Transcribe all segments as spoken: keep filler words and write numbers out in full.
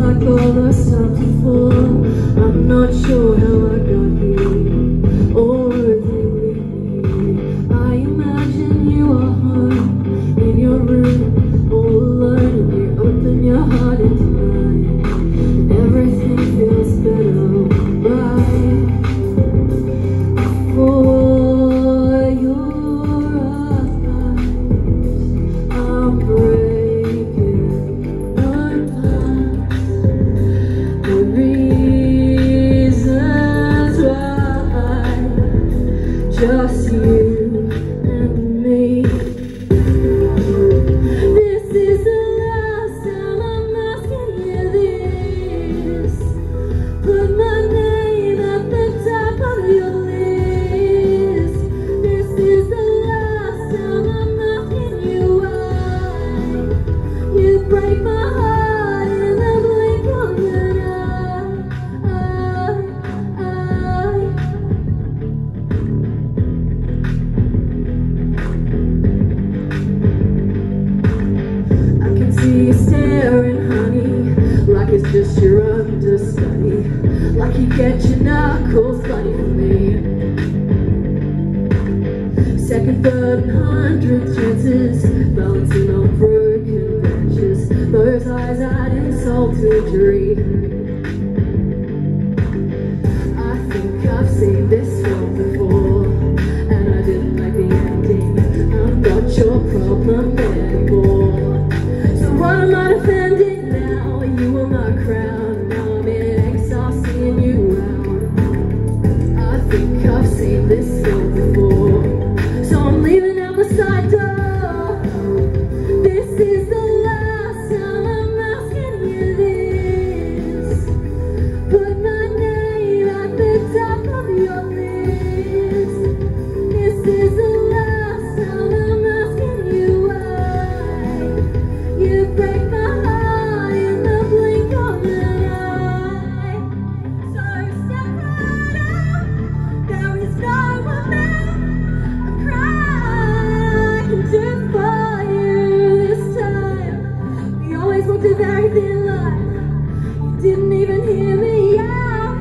like all the stuff before. I'm not sure how I got here, or if you leave me. I imagine you are home, in your room, all alone, and you open your heart into mine, and everything feels better, right? For your eyes, I'm breaking apart. The reasons why, just you and me. This is the last time I'm asking you this. Put my name at the top of your list. This is the last time I'm asking you why. You break my heart in the blink of an eye. I can see you staring, honey, like it's just your understudy, like you get your knuckles bloody for me. Second, third, and hundredth chances, balancing on broken branches. Those eyes add insult to injury. I think I've seen this film before, and I didn't like the ending. I'm not your problem anymore. So what am I defending now? You were my crown, now I'm in exile seeing you out. I think I've seen this film before, so I'm leaving out the side door. This is the last time I'm asking you this. Put my name at the top of your list. This is the last time I'm asking you why. You break my heart in the blink of an eye. So step right out, there is no one there. A cry I can do for you this time. We always walked a very thin line. You didn't even hear me out.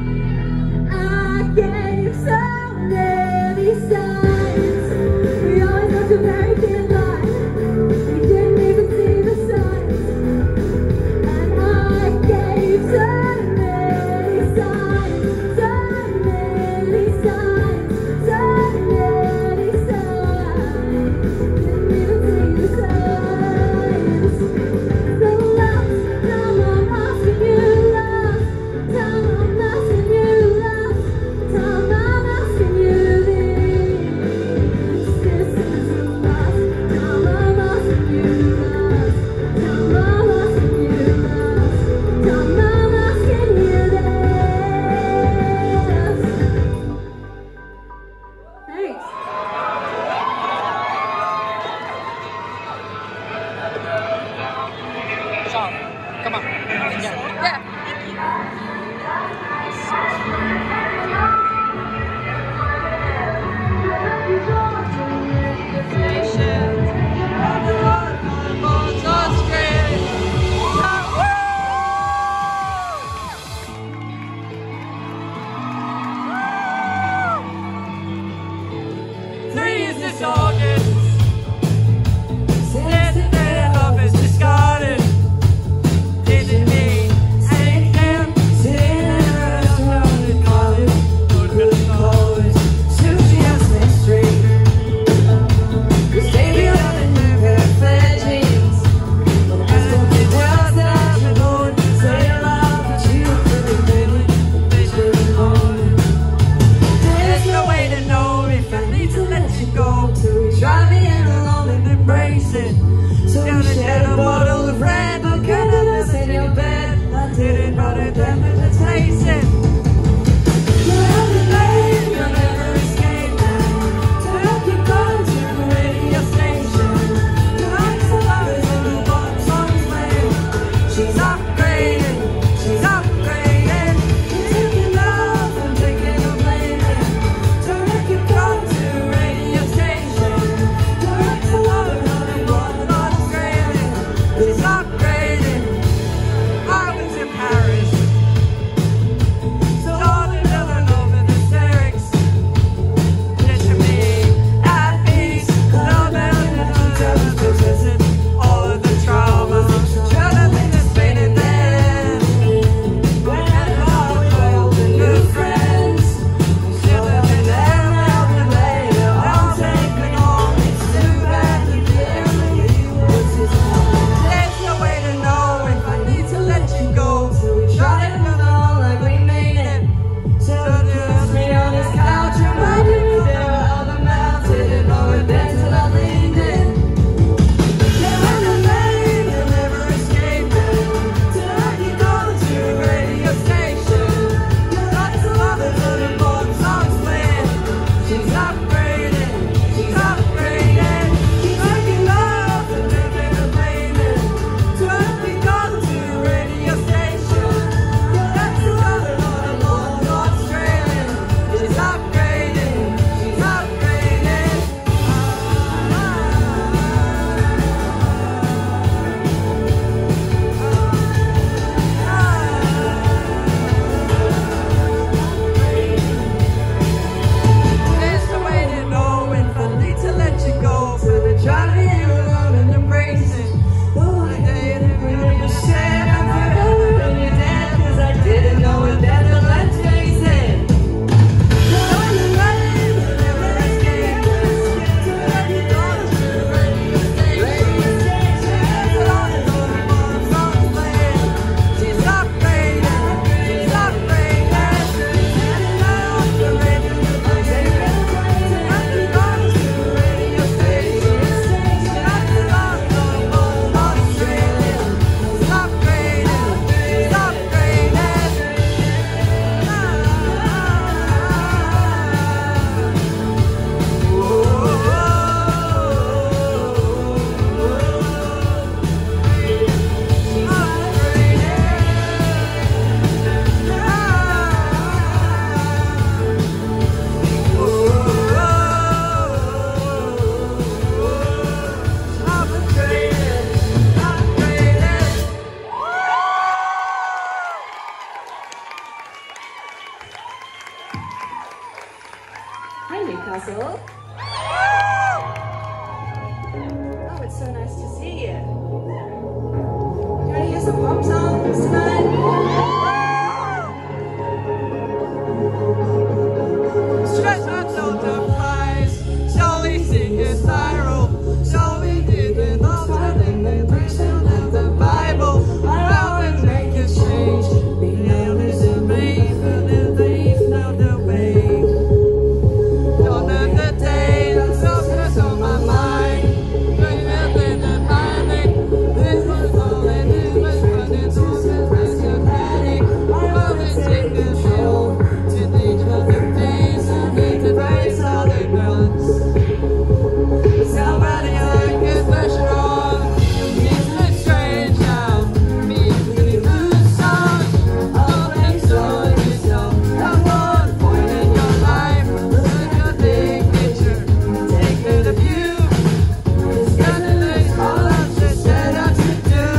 I gave so many signs. We always walked a very thin line. You didn't even see the signs. And I gave so many signs, so many signs, so many signs. Didn't even see the signs. The last time I'm asking you, last time I'm asking you, last time I'm asking you this. This is the last time I'm asking you, last time I'm asking you, last time I'm asking you this. Thanks. Sean, come on. Yeah. Three is this August. Sitting there, love is discarded. Didn't mean anything. Sitting in a restaurant in college. Don't really call it sushi on Smith Street. Cause baby, I've been in pair of flat jeans. And it was that I'm going to say I love you for the minute. They should have known. There's no way to know if I need to let you go till you drive me in alone and embrace it. So you shared a bottle of red, but cannabis in your bed. I didn't run it down, but let's face it. You're the lane, you'll never escape now. So don't keep going to the radio station. Your eyes are lovers and the bottom song's playing. She's upgrading, she's upgrading. You're taking love, I'm taking a blame. So don't keep going to the radio station. Your eyes are lovers and the bottom song's playing. She's upgrading. I was in Russell. Oh, it's so nice to see you. Do you want to hear some pop songs tonight? Stretch out the prize, shall we sing a spiral? Shall we dig it all turning the version of the Bible? I always make a change. The elders in me, for the days of the way. Don't end the day, the softness on my mind. Dreaming the timing, this was all I did, was running towards the place of panic. I always take the show to teach us the things and make the race all the guns. Somebody like a pressure on, it's a strange now. Me, we lose songs, all and so is so. The one point in your life, look at your big picture, take the view. It's gonna make all of the set up to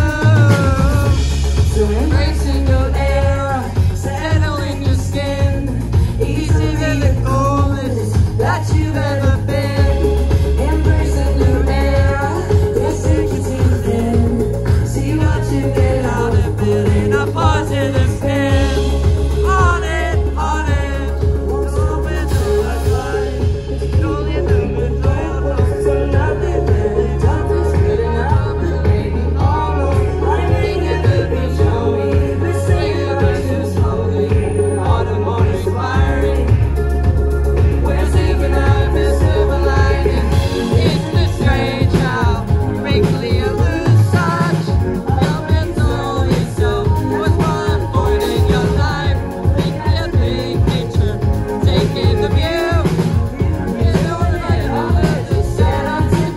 do. So embracing your era, settling your skin, easy than the coolest that you've ever been. Embrace a new era, this is in. See what you get out of it in a positive spin. On it, on it, open to the side. Surely the good door, so nothing better. Time is good enough, and maybe almost. I'm thinking that we show me. We're singing us too slowly. Autumn or expiring. We're thinking of this silver lining. It's the strange how quickly you lose touch. Helping slowly so. What's one point in your life? Think the big picture, taking the view. You don't let all of this set up to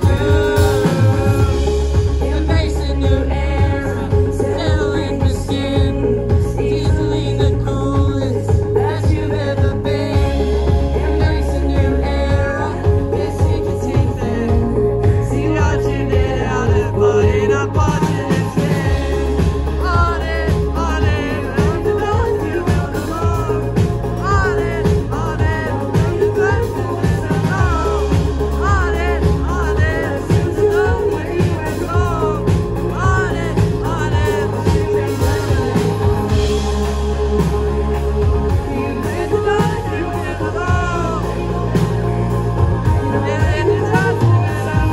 do. Embracing new era, settling the skin. Easily the coolest that you've ever been. Embrace a new era, this nicotine thing. See what you did out of putting a positive spin. On it, on it, on the road you will belong. On it, on it, on the person is alone. On it, on it, since you know where you went wrong. On it, on it, since you know you made the life you went alone. And it's not to miss a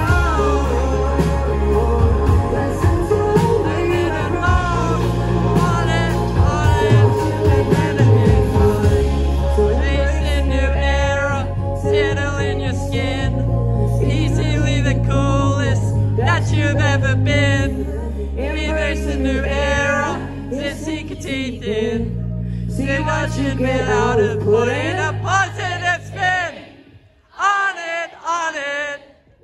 road. Lessons learned, they get it wrong. On it, on it, they better get fine. So embrace a new era, settle in your skin. Easily the coolest that you've ever been. Embrace a new era, just sink your teeth in. See what you get out of putting a positive spin. On it, on it.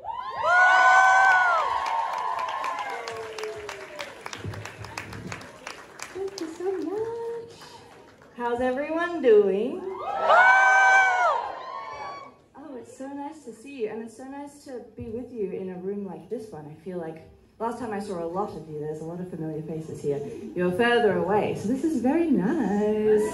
Thank you so much. How's everyone doing? Oh, it's so nice to see you, and it's so nice to be with you in a room like this one. I feel like last time I saw a lot of you, there's a lot of familiar faces here. You're further away, so this is very nice.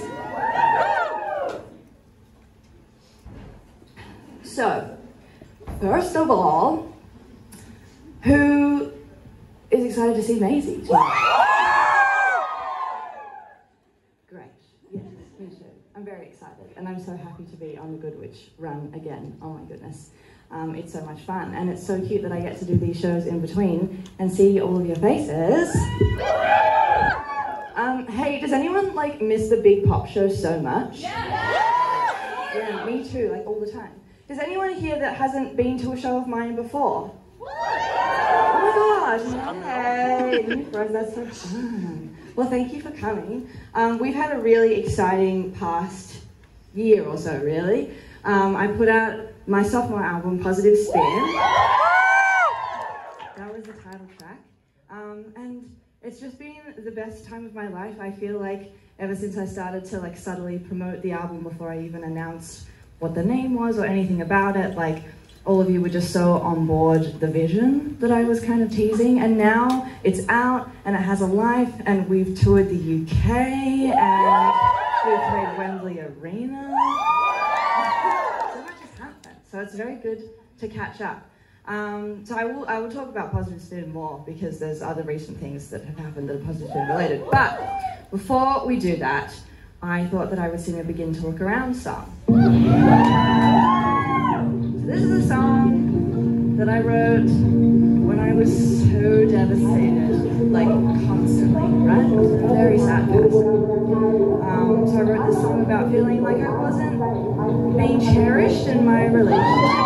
So, first of all, who is excited to see Maisie tonight? Great. Yes, me too. I'm very excited, and I'm so happy to be on the Good Witch run again. Oh my goodness. Um, it's so much fun, and it's so cute that I get to do these shows in between and see all of your faces. Um, hey, does anyone like miss the Big Pop Show so much? Yeah, me too, like all the time. Does anyone here that hasn't been to a show of mine before? Oh my gosh, hey, you guys, that's so fun. Well, thank you for coming. Um, we've had a really exciting past year or so, really. Um, I put out my sophomore album, Positive Spin. That was the title track. Um, and it's just been the best time of my life. I feel like ever since I started to like subtly promote the album before I even announced what the name was or anything about it, like all of you were just so on board the vision that I was kind of teasing, and now it's out and it has a life, and we've toured the U K and we've played Wembley Arena. So much has happened. So it's very good to catch up. Um, so I will, I will talk about positive spin more because there's other recent things that have happened that are positive spin related. But before we do that, I thought that I would sing a Begin to Look Around song. So this is a song that I wrote when I was so devastated, like constantly, right? I was a very sad person. Um, so I wrote this song about feeling like I wasn't being cherished in my relationship.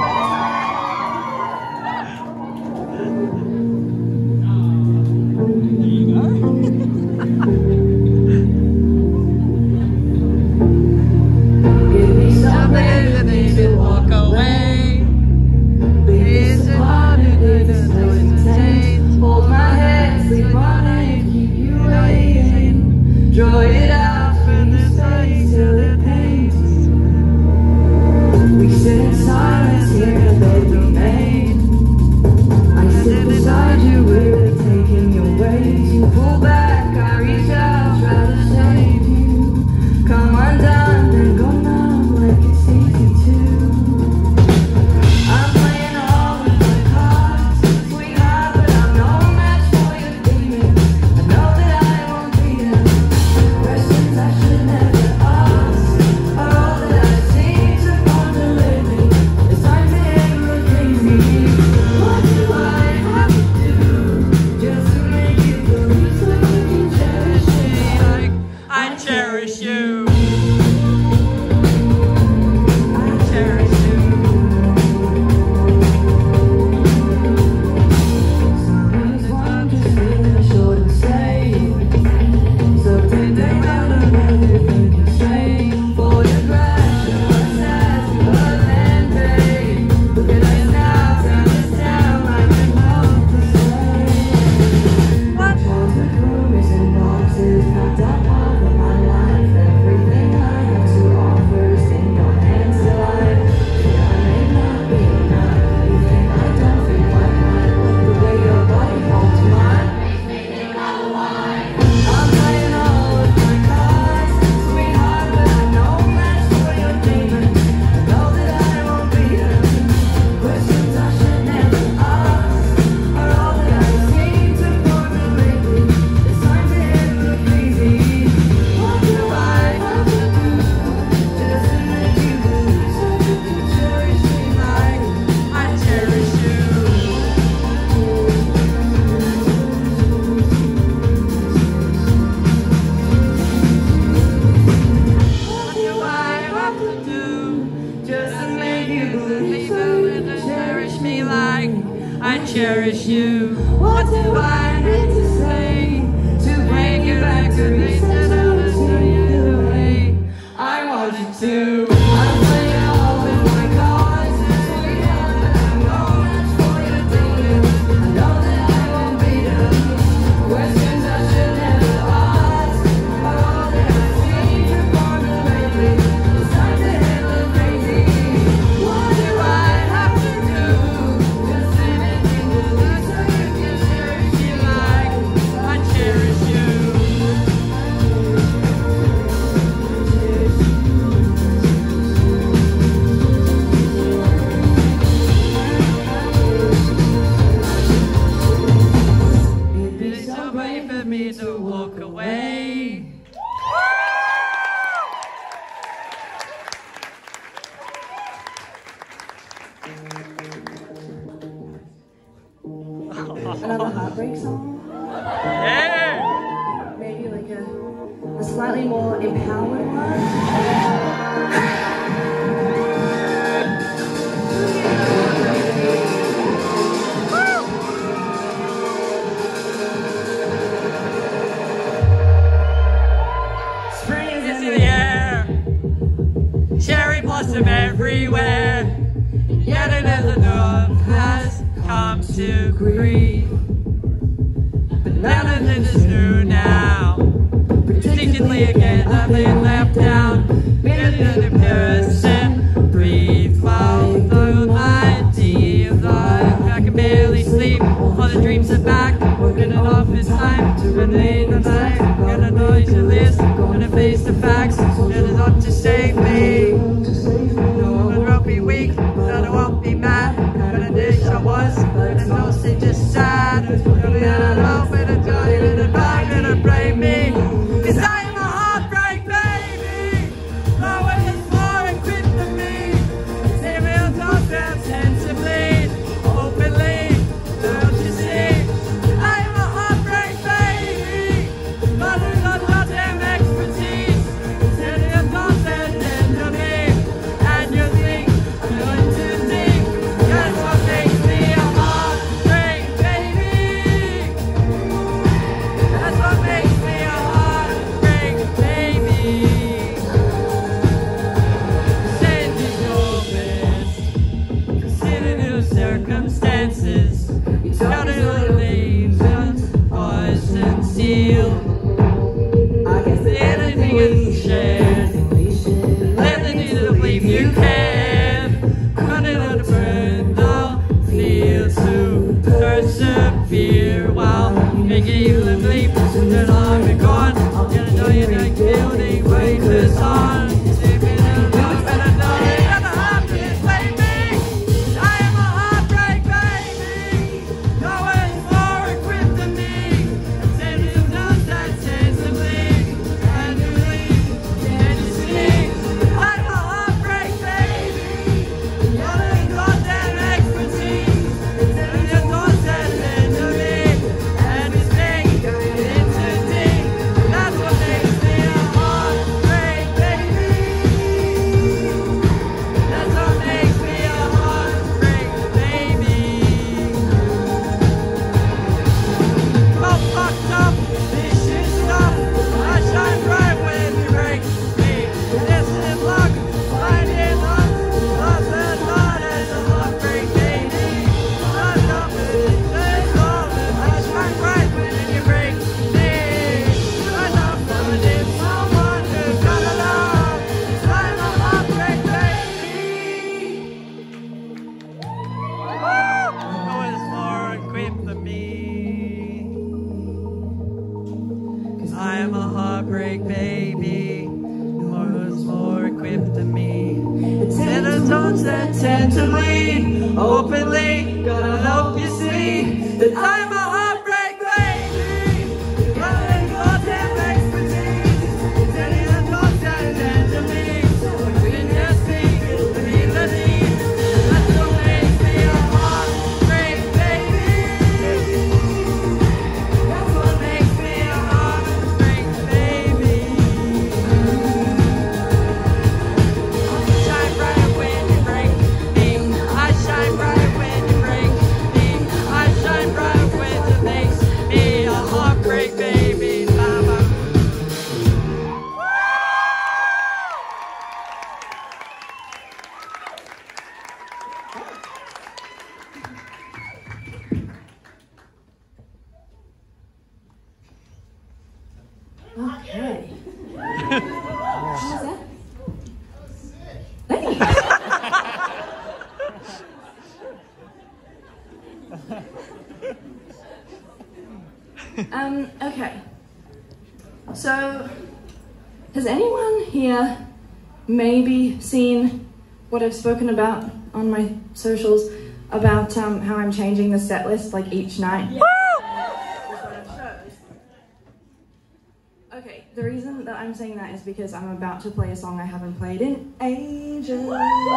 Cherish you. What do I need to say to bring you back to me? Said I will show you the way I want you to. I'm playing all with my cards, sweetheart, but I know that's for your thinking. I know that I won't be the questions I should never ask. Are all that I seem to ponder lately. It's time to hit the crazy. What do I have to do? Just sit and think of this so you can cherish me like I cherish you. It'd be so brave for me to walk away. Another heartbreak song? Yeah! Maybe like a, a slightly more empowered one? Spring is in the air, cherry blossom everywhere. Yet another love has come to grief. But none of it is new now. Predictably again, I've been left down. Been another person, breathe while the mighty of life. I can barely sleep, all the dreams are back. Working it off, it's time to remain the night. Gonna noise your list, gonna face the facts. It is up to save me. No one won't be weak, I don't want everything is shared. Let the need to believe you can. Running on the burn, I'll feel to persevere while making you believe that I'm gone. Gonna know you're not guilty, wait this on. Sleeping in love, better know it never happens, baby. I am a heartbreak baby. No one's more equipped than me. Send you down that sensibly. And you leave, can't you see? I'm a heartbreak baby. You're the goddamn expertise. Send your thoughts and into me. And it's me, into deep. That's what makes me a heartbreak baby. That's what makes me a heartbreak baby. All fucked up, vicious stuff. I shine bright when you break me. This is luck, finding luck. Lost and thought as a heartbreak baby. Lost up with this love. I shine bright when you break me. I'm not finding someone who's gonna love. I'm a heartbreak baby. No one's more equipped than me. Cause I am a heartbreak baby. No one's more equipped than me. It's tones that tend to bleed openly. Gotta help you see that I'm a heartbreak baby. Running goddamn expertise. Telling the thoughts that tend to bleed. We can just speak, believe the need. That's what makes me a heartbreak baby. That's what makes me a heartbreak baby. Shine bright when you break me. I shine bright when you break me. I shine bright when you makes me a heartbreak baby. Mama. Okay. How's that? Hey. um, okay. So, has anyone here maybe seen what I've spoken about on my socials about um, how I'm changing the set list like each night? Okay, the reason that I'm saying that is because I'm about to play a song I haven't played in ages. And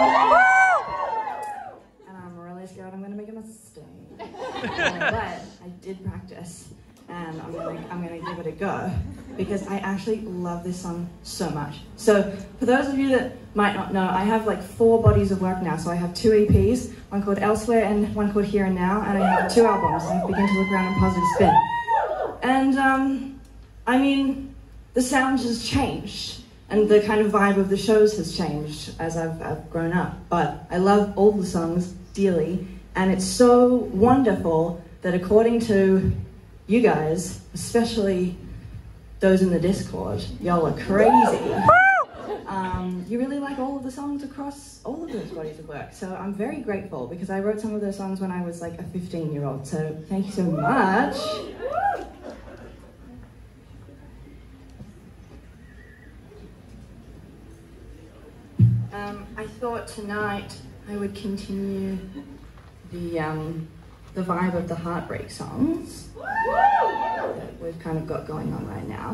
I'm really scared I'm gonna make a mistake. But I did practice and I'm gonna, I'm gonna give it a go because I actually love this song so much. So for those of you that might not know, I have like four bodies of work now. So I have two E Ps, one called Elsewhere and one called Here and Now, and I have two albums. I begin to look around in Positive Spin. And um, I mean, the sound has changed and the kind of vibe of the shows has changed as I've, I've grown up. But I love all the songs dearly, and it's so wonderful that according to you guys, especially those in the Discord, y'all are crazy. Um, you really like all of the songs across all of those bodies of work. So I'm very grateful because I wrote some of those songs when I was like a fifteen year old. So thank you so much. Um, I thought tonight I would continue the, um, the vibe of the heartbreak songs that we've kind of got going on right now.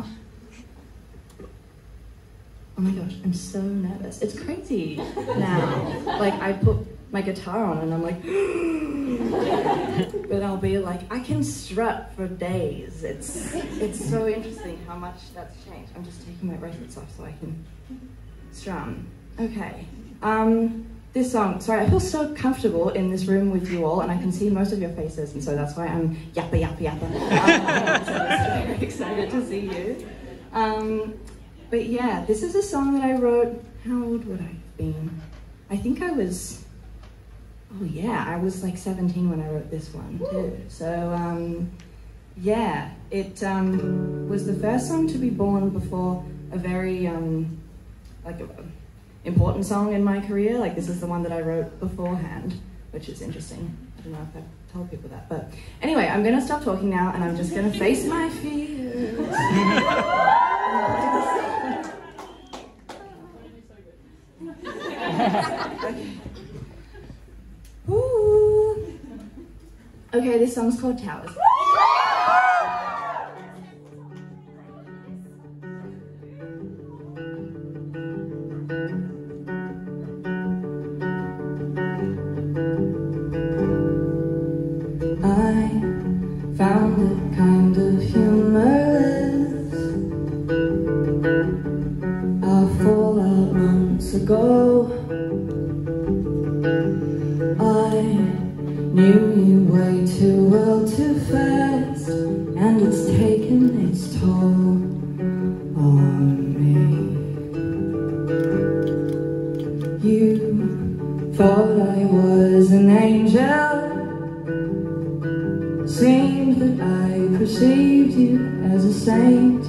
Oh my gosh, I'm so nervous. It's crazy now. Like, I put my guitar on and I'm like, but I'll be like, I can strut for days. It's, it's so interesting how much that's changed. I'm just taking my bracelets off so I can strum. Okay, um, this song, sorry, I feel so comfortable in this room with you all and I can see most of your faces and so that's why I'm yappa yappa yappa. Um, I'm so very excited to see you. Um, but yeah, this is a song that I wrote, how old would I have been? I think I was, oh yeah, I was like seventeen when I wrote this one too. So um, yeah, it um, was the first song to be born before a very um, like a, important song in my career. Like this is the one that I wrote beforehand, which is interesting. I don't know if I've told people that, but anyway, I'm gonna stop talking now and I'm just gonna face my fears. Okay. Ooh. Okay, this song's called Towers. I found it kind of humorless, our fallout months ago. I knew you way too well too fast, and it's taken its toll on me. You thought I was an angel, seemed that I perceived you as a saint.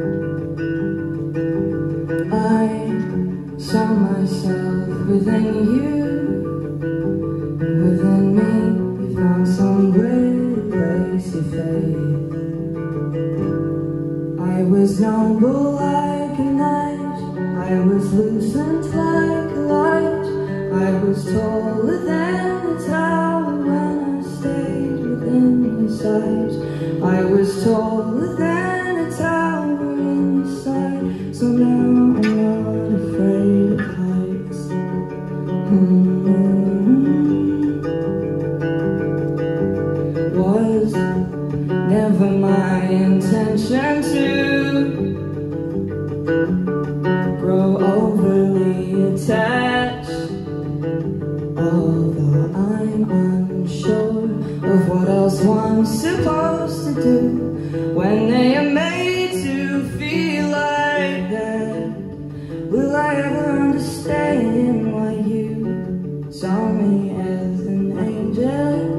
I saw myself within you, within me, we found some great place of faith. I was noble like a knight, I was lucent like a light, I was taller than a tower when I stayed within your sight. I was taller than a tower in your sight, so now I'm not afraid of heights. Mm-hmm. Was never my intention to grow overly attached, although I'm unsure of what else one's supposed to do when they are made to feel like that. Will I ever understand why you saw me as an angel?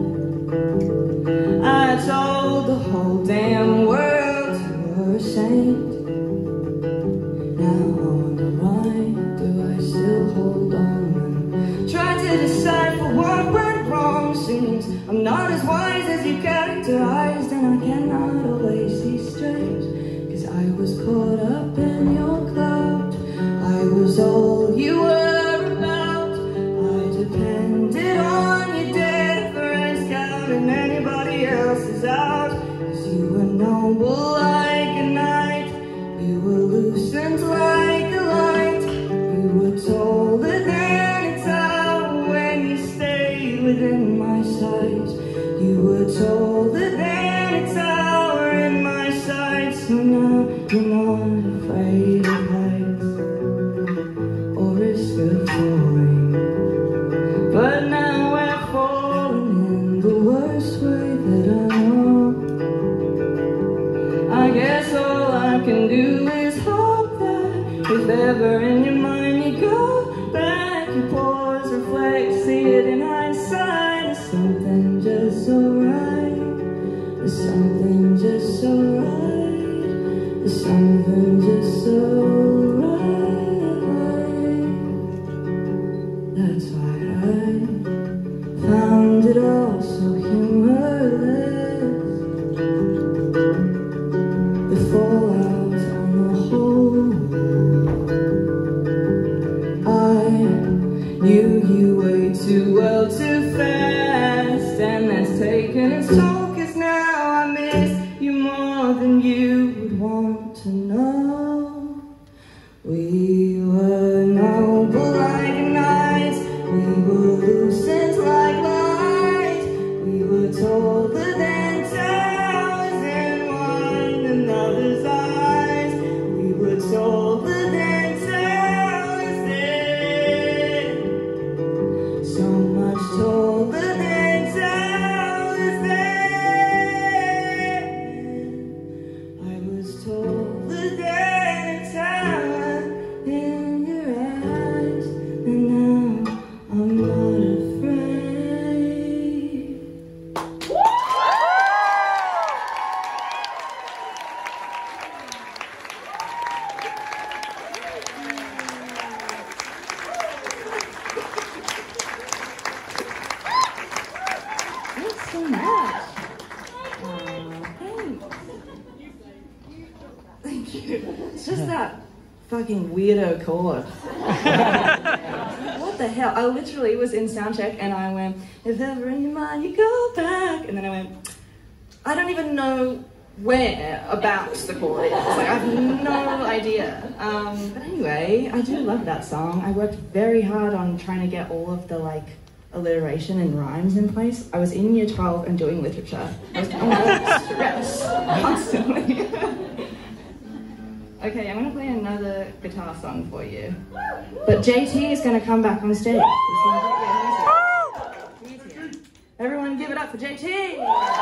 I told the whole damn world you were a saint. Now I wonder why do I still hold on and try to decipher what went wrong. Seems I'm not as wise as you characterized, and I cannot always see straight, cause I was caught up in your cloud. I was all you were about. I depended on your deference, counting anybody else's out. Cause you were noble like a knight, you were lucent like a light, you were taller than a tower when you stayed within my sight. You were taller than a tower in my sight, so now you're not afraid of heights or risk of falling. But now we're falling in the worst way that I know. I guess all I can do is hope that if ever in your mind you go back, you pause, reflect, see it in hindsight. There's something just so right, there's something just so right, there's something just so right. That's why I found it all so humorless, the fallout on the whole. I knew you way too well too fast, and that's taken its toll, cause now I miss you more than you would want to know. We were noble like a knight, we were lucent like light, we were taller than towers in one another's eyes, we were taller than towers then, so much taller than towers then. I was taller than a tower fucking weirdo chord. What the hell? I literally was in soundcheck and I went, if ever in your mind you go back. And then I went, I don't even know where about the chord is. Like, I have no idea. Um, but anyway, I do love that song. I worked very hard on trying to get all of the like alliteration and rhymes in place. I was in year twelve and doing literature. I was under stress constantly. Okay, I'm gonna play another guitar song for you. But J T is gonna come back on stage. He's gonna get- yeah, he's here. He's here. Everyone give it up for J T!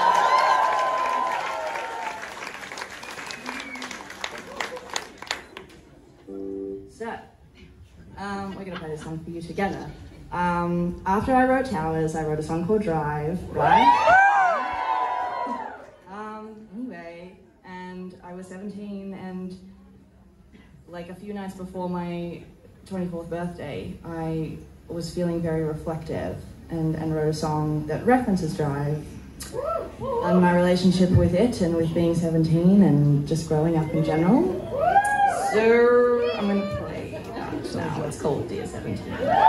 So, um, we're gonna play this song for you together. Um, after I wrote Towers, I wrote a song called Drive, right? Um, anyway, and I was seventeen, and like a few nights before my twenty-fourth birthday, I was feeling very reflective and, and wrote a song that references Drive and my relationship with it and with being seventeen and just growing up in general. So I'm going to play that now. It's called Dear seventeen.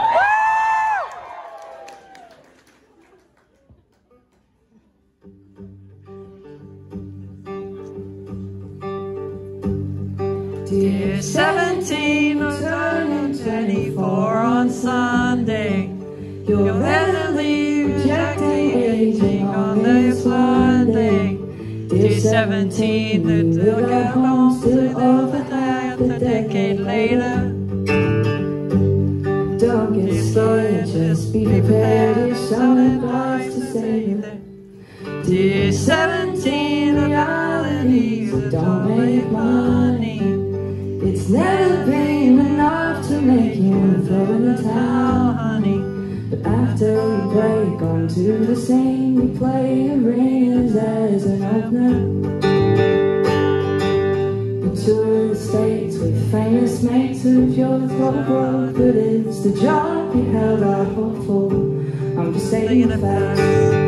Dear seventeen, I'm turning twenty-four on Sunday. You'll ever leave rejecting aging on this one day. Dear seventeen, that they'll get home still over there a decade later. Don't get started, just be prepared. Here's some advice to say that. Dear seventeen, realities that don't make money. It's never been enough to make you wanna throw in the towel, honey. But after we break onto the scene, we play the rings as an opener. We tour the States with famous mates of yours, what broke, but it's the job you held out hopeful. I'm just saying the facts.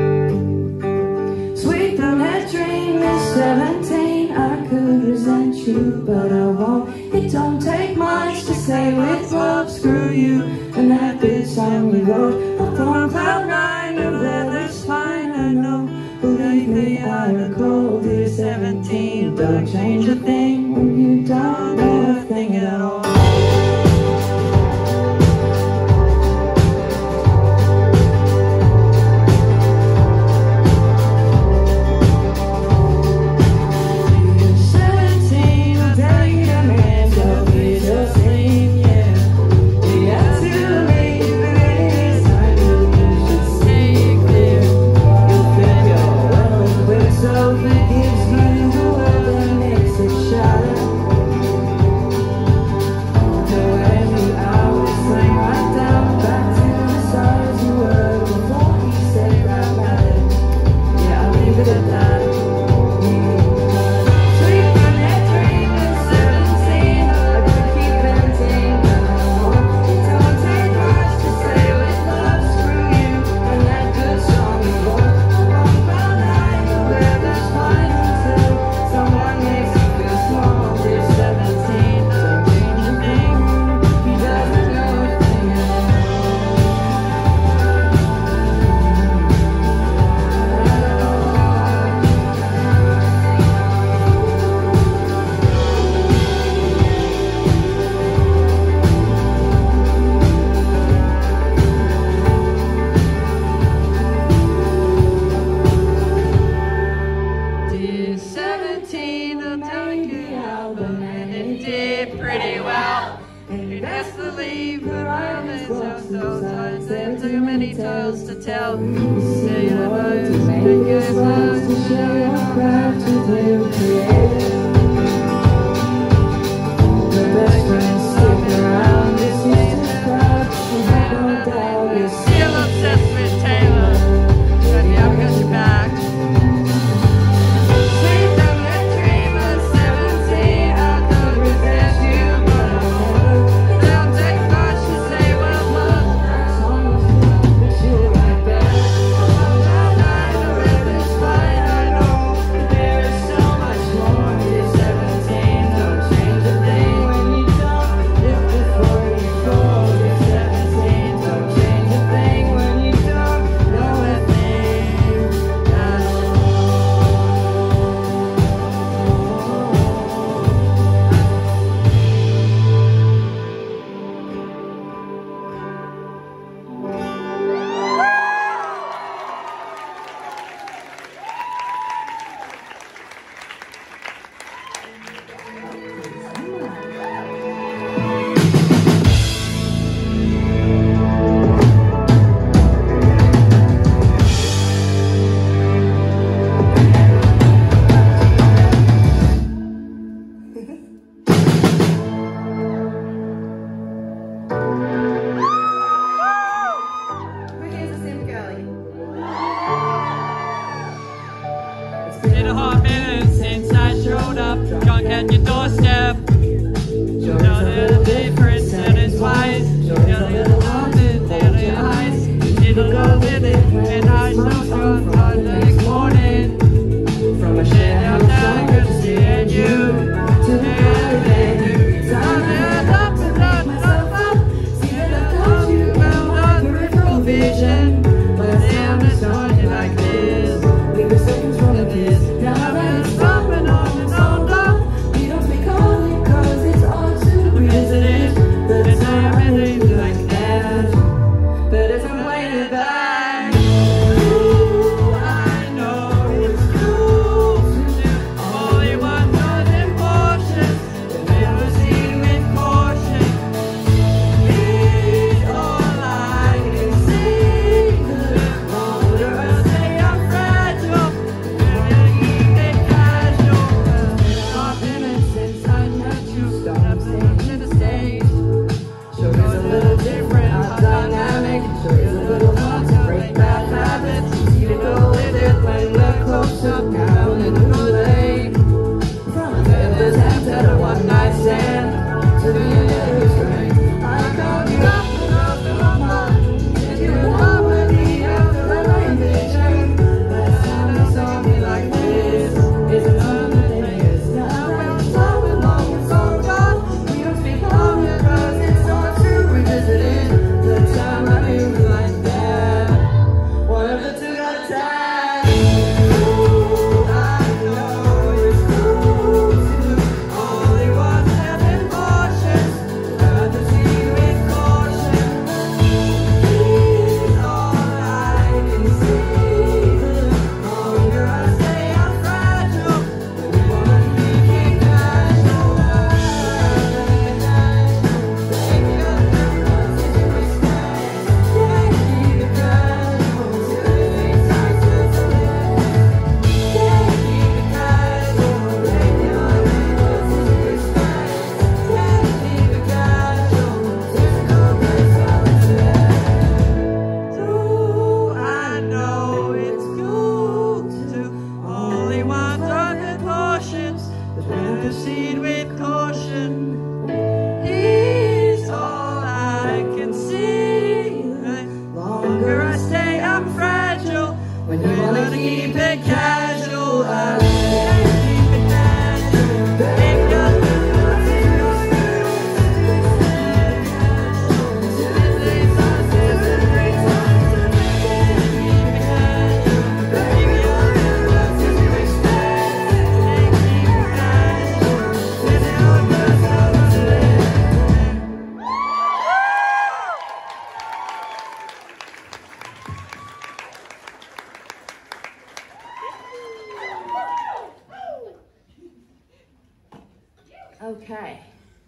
Sweet brunette dream is seventeen. I could resent you, but I won't. It don't take much to say with love, screw you. And that good song we wrote up on cloud nine, no weather's fine, I know. Believe me, I recall, dear seventeen. Don't change a thing when you don't know a thing at all. There's so much more.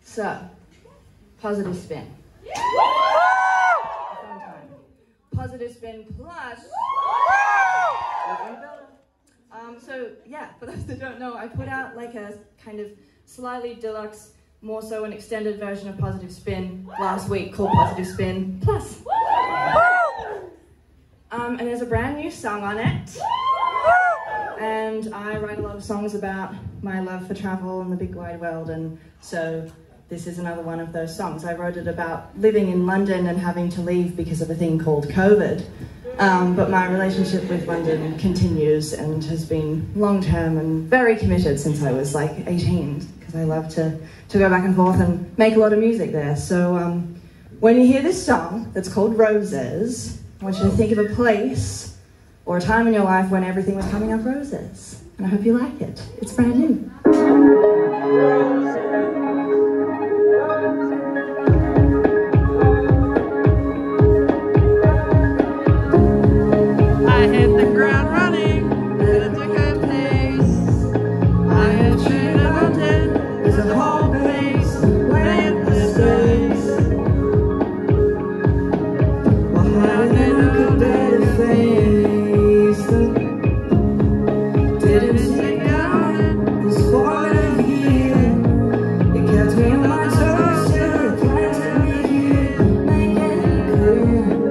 So, positive spin. Fun time. Positive spin plus. Um, so yeah, for those that don't know, I put out like a kind of slightly deluxe, more so an extended version of Positive Spin last week called Positive Spin Plus. Um, and there's a brand new song on it. And I write a lot of songs about my love for travel and the big wide world, and so this is another one of those songs. I wrote it about living in London and having to leave because of a thing called COVID. Um, but my relationship with London continues and has been long-term and very committed since I was like eighteen, because I love to, to go back and forth and make a lot of music there. So um, when you hear this song that's called Roses, I want you to think of a place or a time in your life when everything was coming up roses. And I hope you like it. It's brand new. I hit the ground running at a good pace. I had treated a mountain as a whole place with the space. Well, how did they look a better face? Didn't stick out this part of the year. It kept me on my toes, still planted me here, making it clear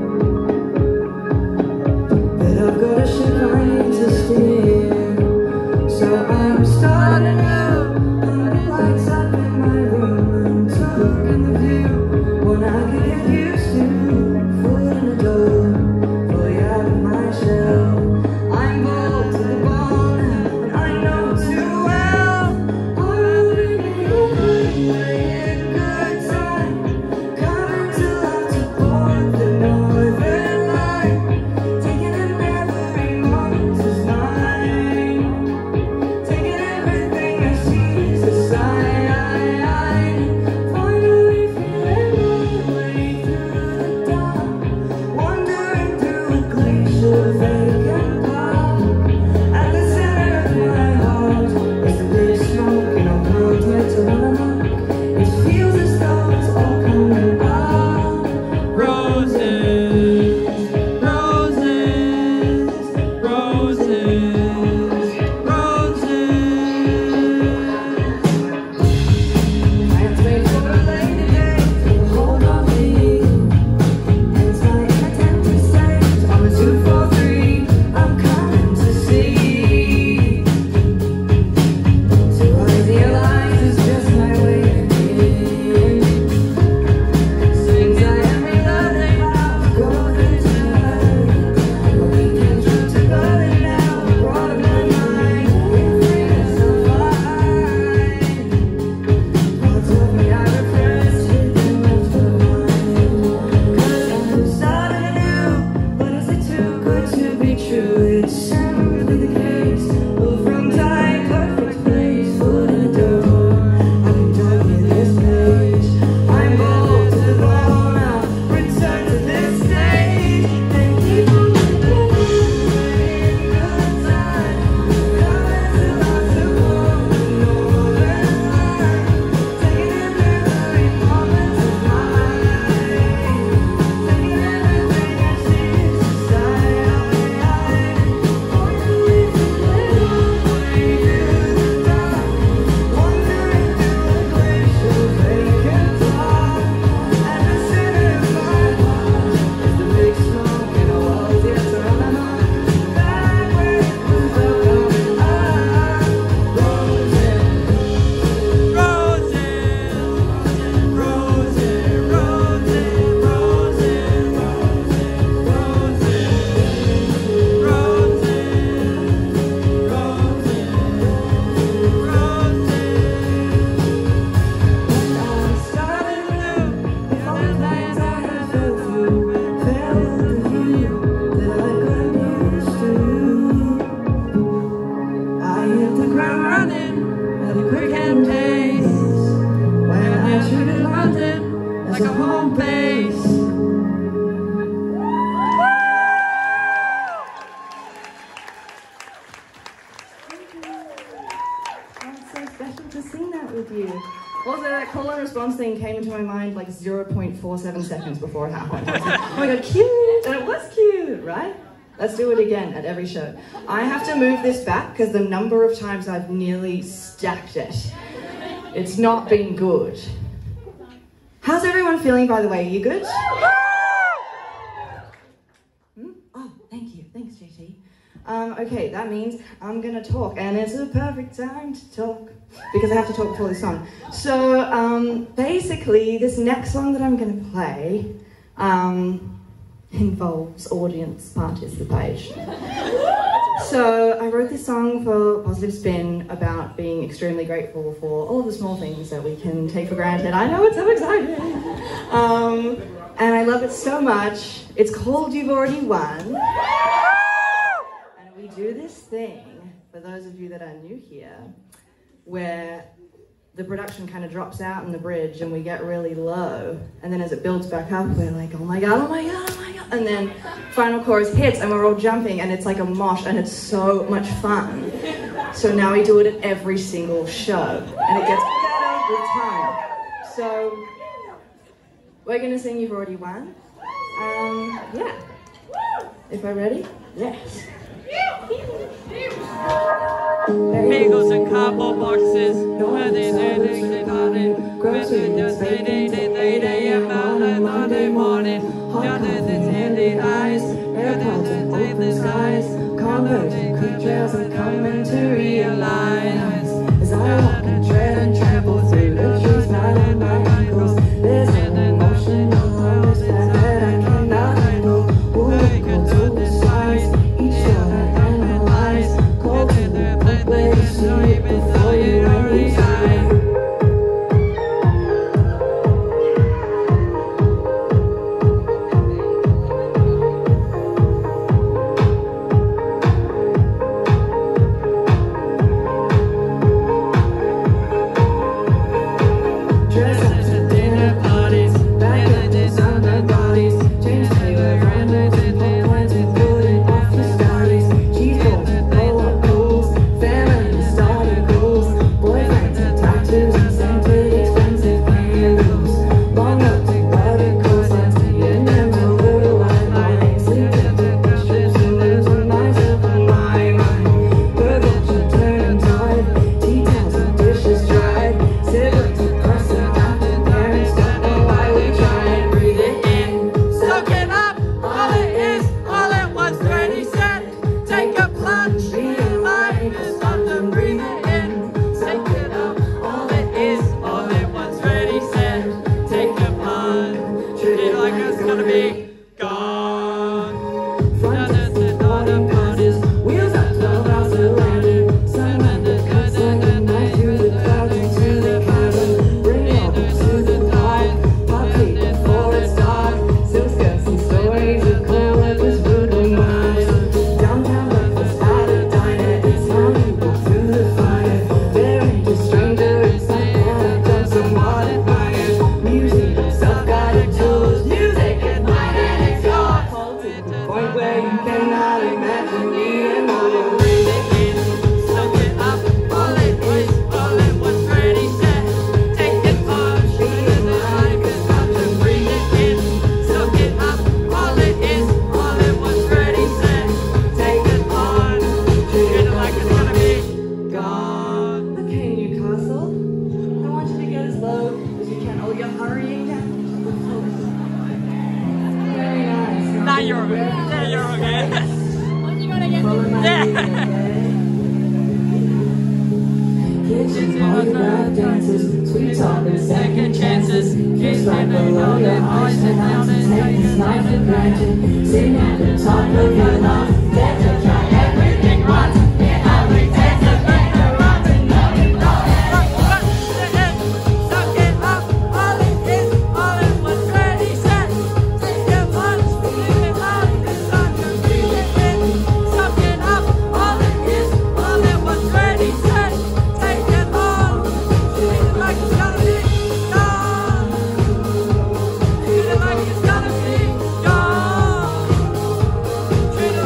I've got a ship I need to steer. So I'm starting out, and the lights up in my room, and taking the view, one I could get used to, foot in the door, fully out of my shell. I'm bold to the bone, and I know too well, I'll bring it in, good time, coming to love to board the northern line, taking a thing came into my mind like zero point four seven seconds before it happened. I was like, oh my god, cute! And it was cute, right? Let's do it again at every show. I have to move this back because the number of times I've nearly stacked it. It's not been good. How's everyone feeling, by the way? Are you good? Hmm? Oh, thank you. Thanks, J T. Um, okay, that means I'm gonna talk, and it's a perfect time to talk because I have to talk before this song. So, um, basically, this next song that I'm gonna play um, involves audience participation. So, I wrote this song for Positive Spin about being extremely grateful for all of the small things that we can take for granted. I know, it's so exciting! Um, and I love it so much. It's called You've Already Won. And we do this thing, for those of you that are new here, where the production kind of drops out in the bridge and we get really low. And then as it builds back up, we're like, oh my god, oh my god, oh my god. And then final chorus hits and we're all jumping and it's like a mosh and it's so much fun. So now we do it at every single show and it gets better with time. So we're gonna sing You've Already Won. Um, yeah. If we're ready? Yes. Bagels and combo boxes. Where they say they they not in. Where they just they they they they they about it Monday morning. Down in the sandy eyes. Where they they the skies. Converging quick trails and coming to realize. As I walk and tread and trample through the trees, not on my ankles. There's an emotional promise that I cannot handle. Would go to the sides. Each one I analyze. Cold to the place to see it before you already die. Treat it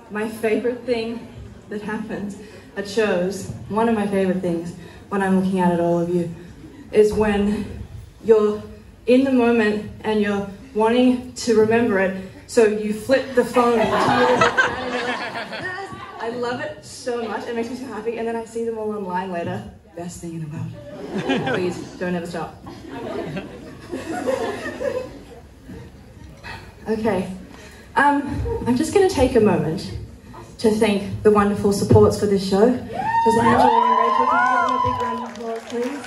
my favorite thing that happens at shows, one of my favorite things when I'm looking out at all of you, is when you're in the moment and you're wanting to remember it, so you flip the phone to you. I love it so much, it makes me so happy, and then I see them all online later. Best thing in the world. Please, don't ever stop. Okay, um, I'm just going to take a moment to thank the wonderful supports for this show. Does Angela and Rachel, can you give them a big round of applause, please?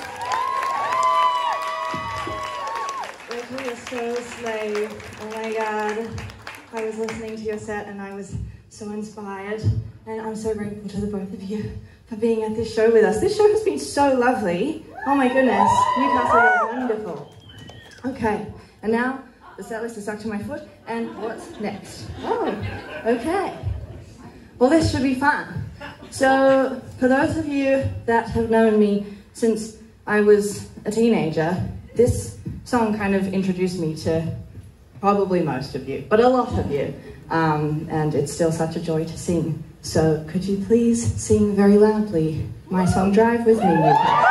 Rachel, you're so slay. Oh my god. I was listening to your set and I was so inspired. And I'm so grateful to the both of you for being at this show with us. This show has been so lovely. Oh my goodness, Newcastle, you're wonderful. Okay, and now the set list is stuck to my foot, and what's next? Oh, okay. Well, this should be fun. So, for those of you that have known me since I was a teenager, this song kind of introduced me to probably most of you, but a lot of you. Um, and it's still such a joy to sing. So, could you please sing very loudly my song Drive With Me, Newcastle?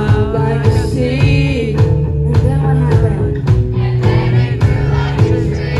And then what happened?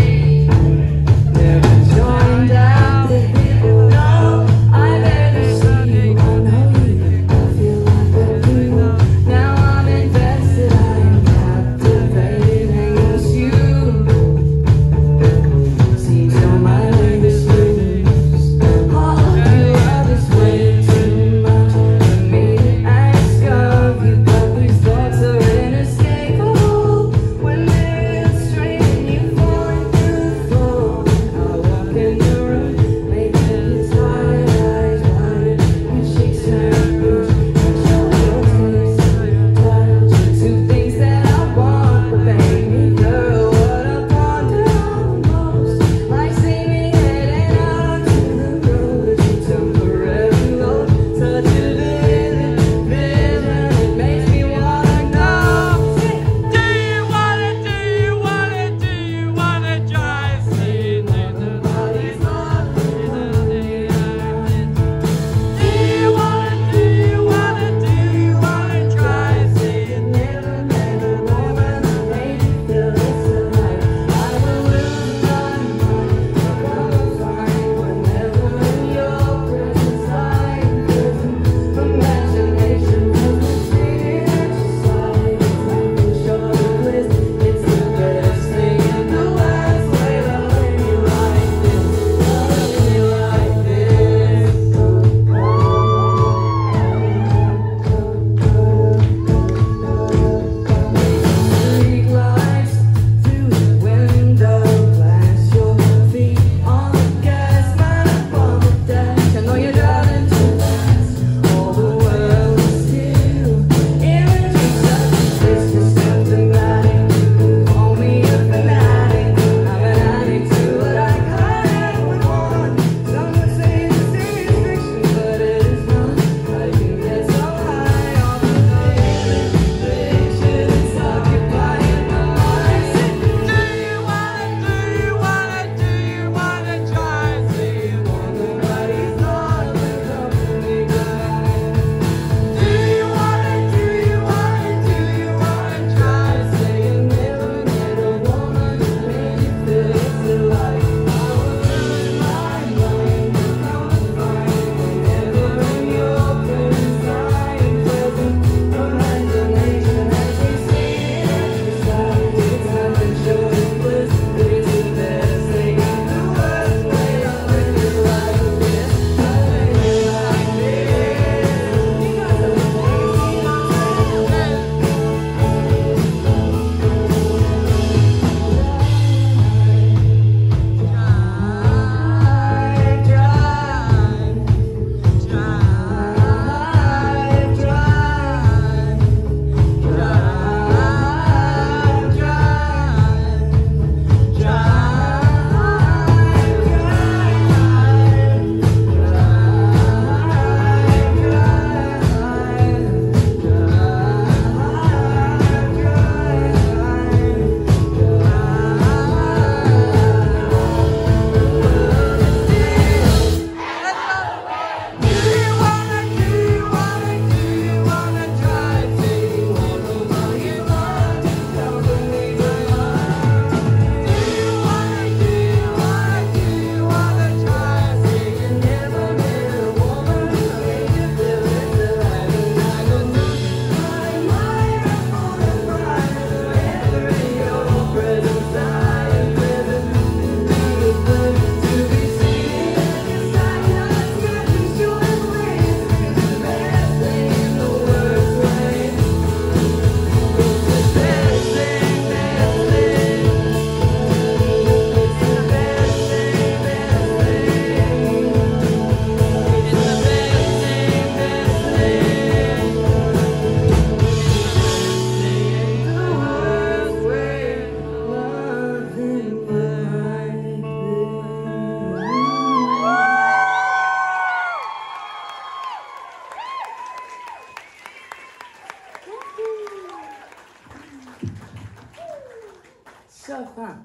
so fun.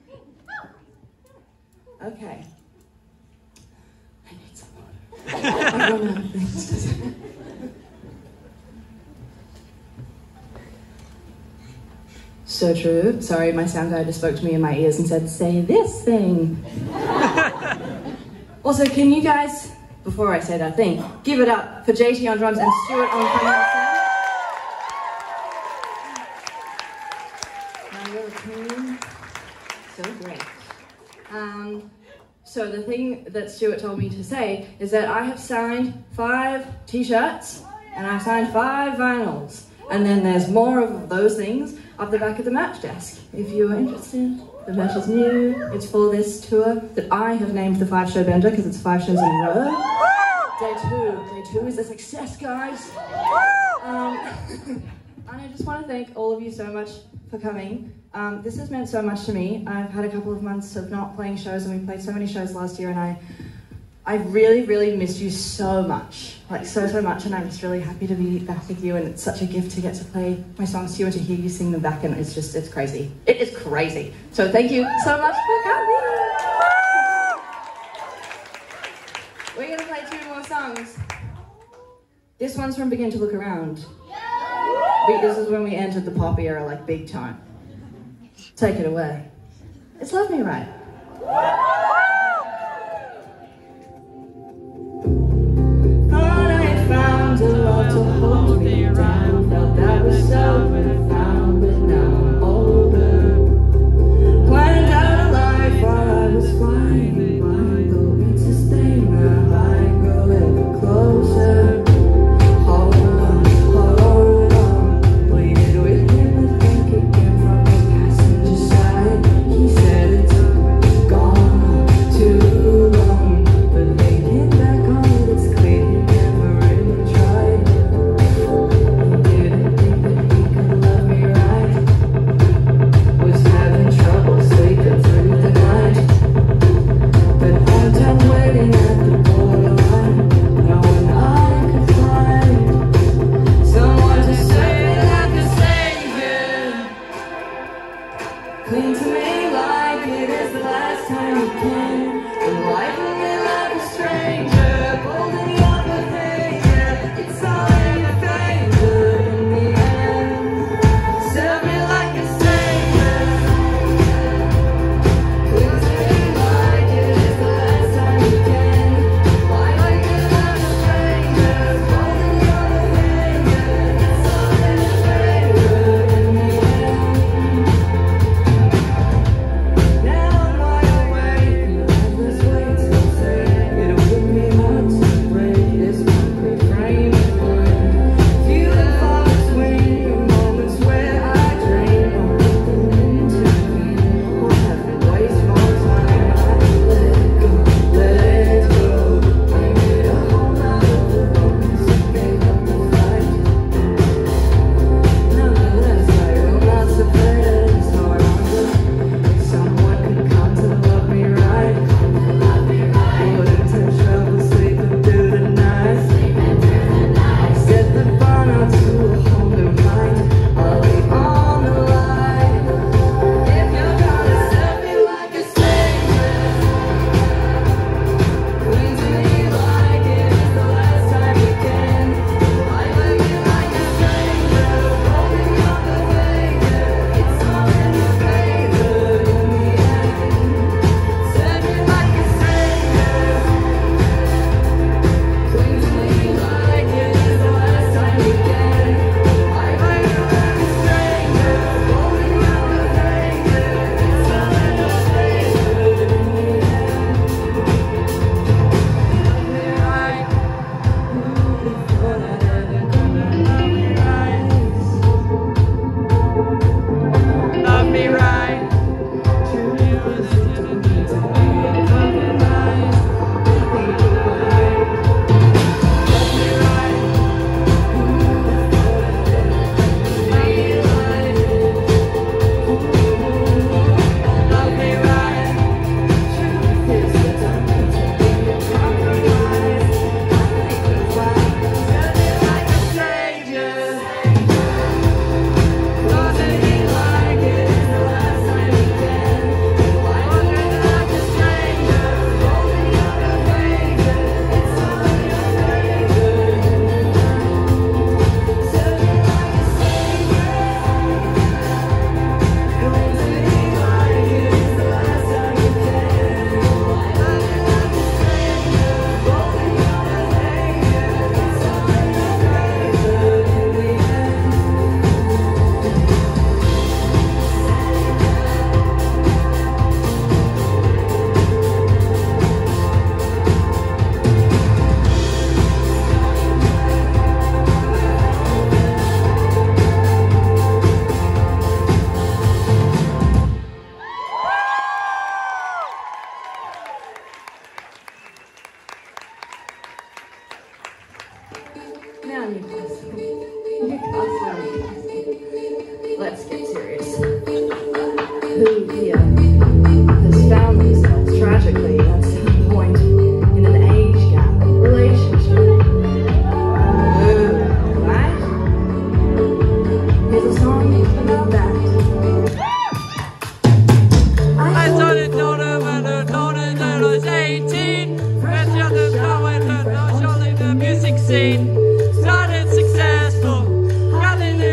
Okay. I need some water. I run out of things to say. So true. Sorry, my sound guy just spoke to me in my ears and said, say this thing. Also, can you guys, before I say that thing, give it up for J T on drums and Stuart on piano. Now you're a queen. So great. Um, so the thing that Stuart told me to say is that I have signed five t-shirts and I've signed five vinyls. And then there's more of those things up the back of the merch desk. If you are interested, the merch is new. It's for this tour that I have named the Five Show Bender because it's five shows in a row. Day two. Day two is a success, guys. Um, and I just want to thank all of you so much for coming. Um, this has meant so much to me. I've had a couple of months of not playing shows, and we played so many shows last year, and I I really, really missed you so much, like so, so much, and I'm just really happy to be back with you, and it's such a gift to get to play my songs to you and to hear you sing them back, and it's just, it's crazy. It is crazy. So thank you so much for coming. We're gonna play two more songs. This one's from Begin to Look Around. We, this is when we entered the pop era, like big time. Take it away. It's Love Me Right. A lot to hold me down. Felt that was so profound, but now I'm older. Planned out a life while I was flying by, going to sustain the high, grow ever closer. Hold on, hold on. Pleaded with him to think again from the passenger side. He said it's gone.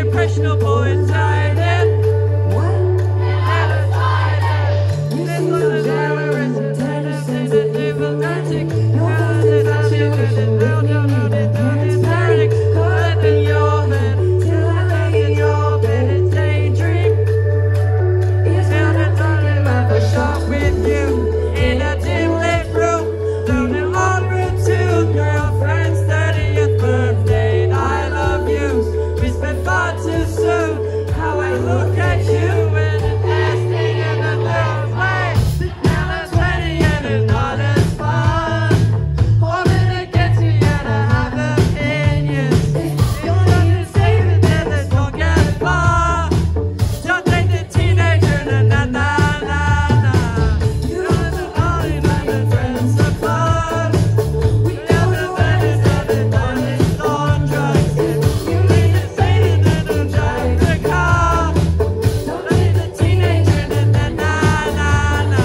impressionable inside it. This was a terrorist and tendencies and evil magic. Cause it's a shivers and now don't know this it's panic. Caught up in your head till I lay in your bed and daydream. You tell me talking about a shot with you in a dim lit room. Down in on route two, girlfriend's thirtieth birthday. I love you. We spent far too soon. How I look at you and the testing and the girls like now I'm twenty and it's not as fun. Holding against you and I have opinions. You're not to save it, then let's not get far. Don't take the teenager, na na na na na. You know the party, man, the friends are fun. We know the bad is not the done is on drugs. You need to say it, then don't drive the car. Don't take the teenager, na na na na na.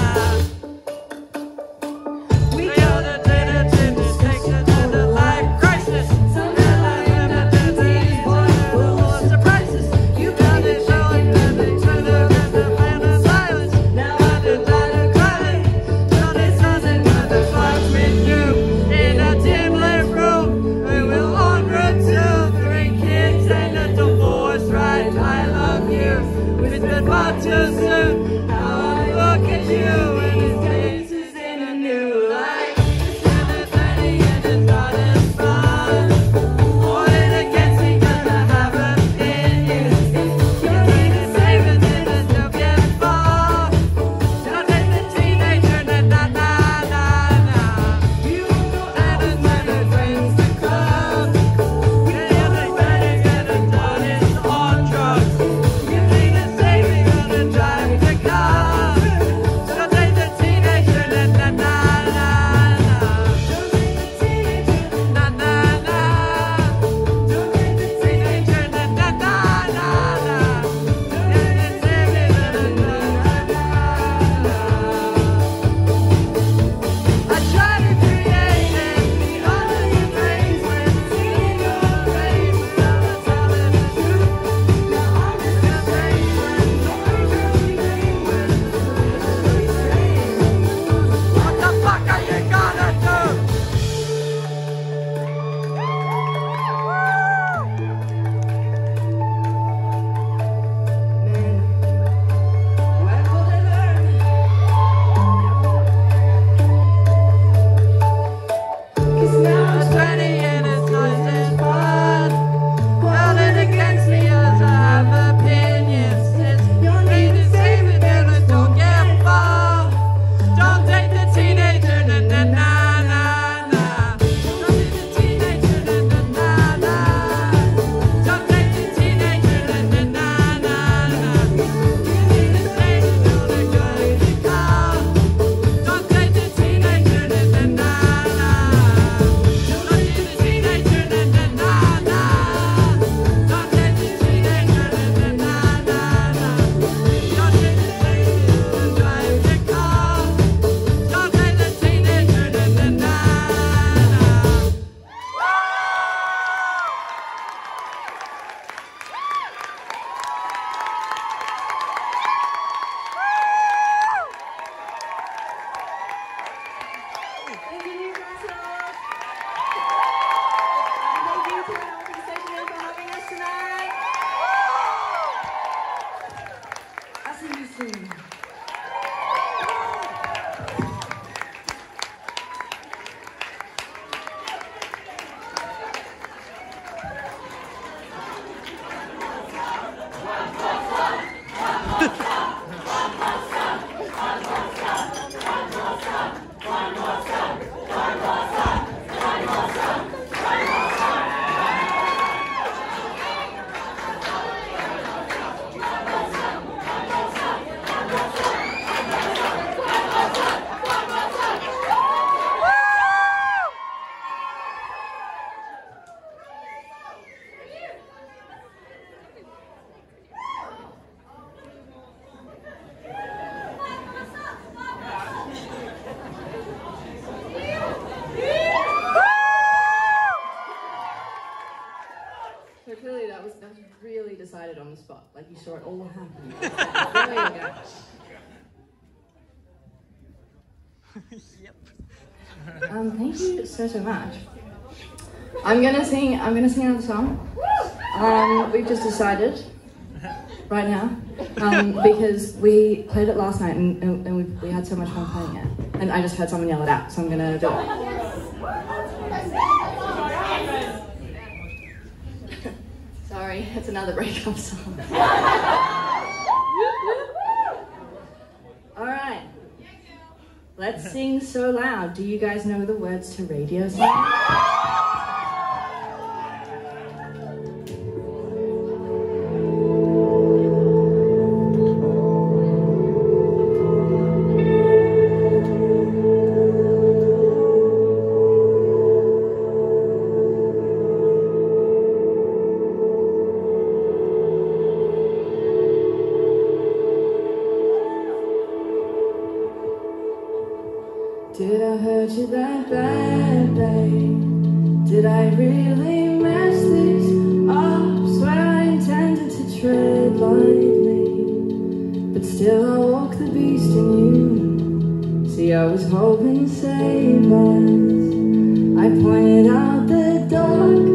We know the tendency to take it to the life crisis. Somehow I am a disease, one of the more surprises. You got it showing that they turn the rest of man of silence. Now I decide to cry. So this doesn't matter fuck with you. In a dim lit room, we will on road to three kids and a divorce, right? I love you. We spent far too soon. Now I look at you and his face is in a new light. It's never thirty and it's not as fun. Holding against me 'cause I have opinions. You need to save it, then it's no get far. Don't take the teenager, na na na na na. You won't go out and let her friends to club. We know the wedding and the done is on drugs. You need to save it, gonna drive the car. decided on the spot. Like you saw it all happen. There you go. Yep. Um, thank you so so much. I'm gonna sing. I'm gonna sing another song. Um, we've just decided right now um, because we played it last night and, and, and we, we had so much fun playing it. And I just heard someone yell it out, so I'm gonna do it. Sorry, it's another breakup song. All right. Let's sing So Loud. Do you guys know the words to Radio Song? Did I hurt you that bad, babe? Did I really mess this up? Swear I intended to tread lightly, but still I walk the beast in you. See, I was hoping to save us. I pointed out the dark